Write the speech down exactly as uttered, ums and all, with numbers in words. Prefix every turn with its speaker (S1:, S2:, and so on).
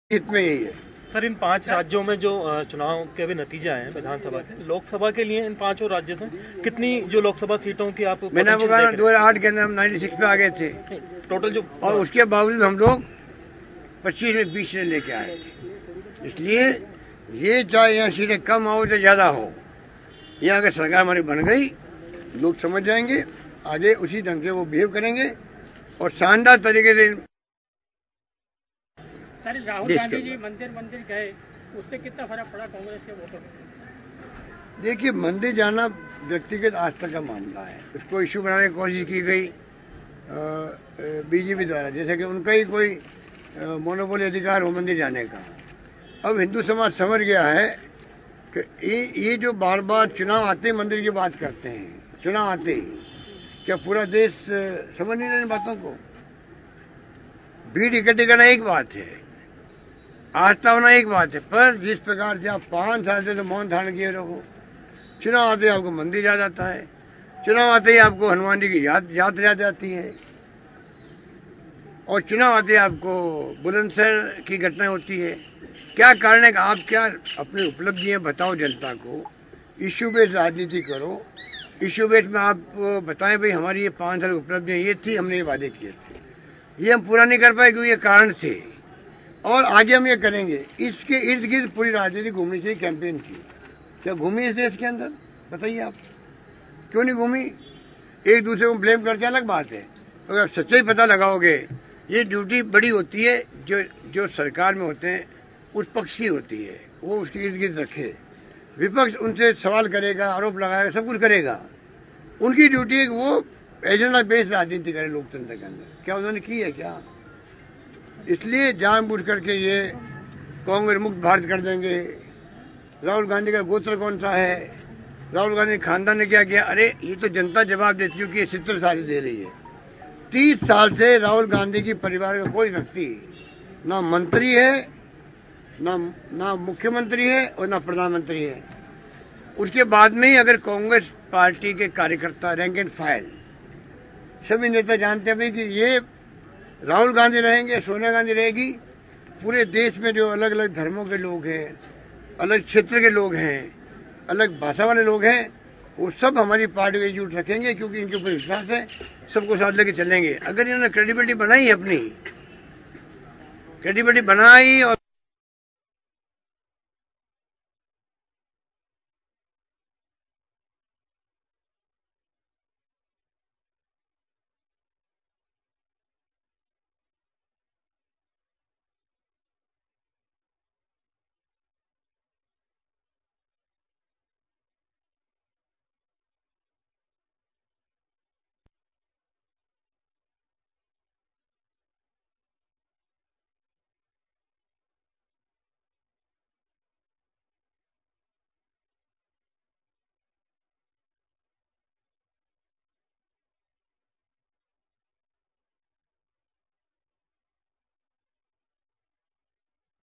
S1: हित में यही है।
S2: सर, इन पांच राज्यों में जो चुनाव के अभी नतीजे आए हैं विधानसभा के, लोकसभा के लिए इन पांचों राज्यों में कितनी जो लोकसभा सीटों की आप
S1: मैंने आपको कहा दो हजार आठ के अंदर हम छियानवे पे आ गए थे
S2: टोटल जो,
S1: और उसके बावजूद हम लोग पच्चीस में बीस ने लेके आए थे। इसलिए ये चाहे यहाँ सीटें कम हो या ज्यादा हो, यहाँ अगर सरकार हमारी बन गई, लोग समझ जाएंगे, आगे उसी ढंग से वो बिहेव करेंगे और शानदार तरीके से।
S3: राहुल गांधी जी मंदिर मंदिर गए, उससे कितना फर्क पड़ा कांग्रेस के वोटों में?
S1: देखिए, मंदिर जाना व्यक्तिगत आस्था का मामला है, उसको इश्यू बनाने की कोशिश की गई बीजेपी द्वारा, जैसे कि उनका ही कोई मोनोपोली अधिकार हो मंदिर जाने का। अब हिंदू समाज समझ गया है कि ये, ये जो बार बार चुनाव आते मंदिर की बात करते हैं, चुनाव आते क्या पूरा देश समझ नहीं रहे इन बातों को? भीड़ इकट्ठी करना एक बात है, आस्था होना एक बात है, पर जिस प्रकार से आप पांच साल से तो मौन धारण किए रहो, चुनाव आते ही आपको मंदिर याद आता है, चुनाव आते ही आपको हनुमान जी की याद याद याद आती है, और चुनाव आते ही आपको बुलंदशहर की घटना होती है। क्या कारण है कि आप क्या अपनी उपलब्धियां बताओ जनता को, इश्यू बेस्ड राजनीति करो, इश्यू बेस्ड में आप बताएं भाई हमारी ये पांच साल उपलब्धियां ये थी, हमने ये वादे किए थे, ये हम पूरा नहीं कर पाए क्योंकि ये कारण थे और आगे हम ये करेंगे। इसके इर्द गिर्द पूरी राजनीति घूमनी चाहिए, कैंपेन की। क्या घूमी इस देश के अंदर? बताइए आप, क्यों नहीं घूमी? एक दूसरे को ब्लेम करके अलग बात है, अगर आप सच्चाई पता लगाओगे, ये ड्यूटी बड़ी होती है जो जो सरकार में होते हैं उस पक्ष की होती है, वो उसके इर्द गिर्द रखे। विपक्ष उनसे सवाल करेगा, आरोप लगाएगा, सब कुछ करेगा। उनकी ड्यूटी है कि वो एजेंडा बेस्ड राजनीति करे लोकतंत्र के अंदर। क्या उन्होंने की है क्या? इसलिए जानबूझ करके ये कांग्रेस मुक्त भारत कर देंगे। राहुल गांधी का गोत्र कौन सा है, राहुल गांधी खानदान ने क्या किया? अरे ये तो जनता जवाब दे चुकी है, सत्तर साल दे रही है। तीस साल से राहुल गांधी की परिवार का कोई व्यक्ति ना मंत्री है, ना ना मुख्यमंत्री है और ना प्रधानमंत्री है। उसके बाद में ही अगर कांग्रेस पार्टी के कार्यकर्ता रैंक एंड फाइल सभी नेता जानते हैं कि ये राहुल गांधी रहेंगे, सोनिया गांधी रहेगी, पूरे देश में जो अलग अलग धर्मों के लोग हैं, अलग क्षेत्र के लोग हैं, अलग भाषा वाले लोग हैं, वो सब हमारी पार्टी को एकजुट रखेंगे क्योंकि इनके ऊपर विश्वास है, सबको साथ लेके चलेंगे। अगर इन्होंने क्रेडिबिलिटी बनाई अपनी, क्रेडिबिलिटी बनाई और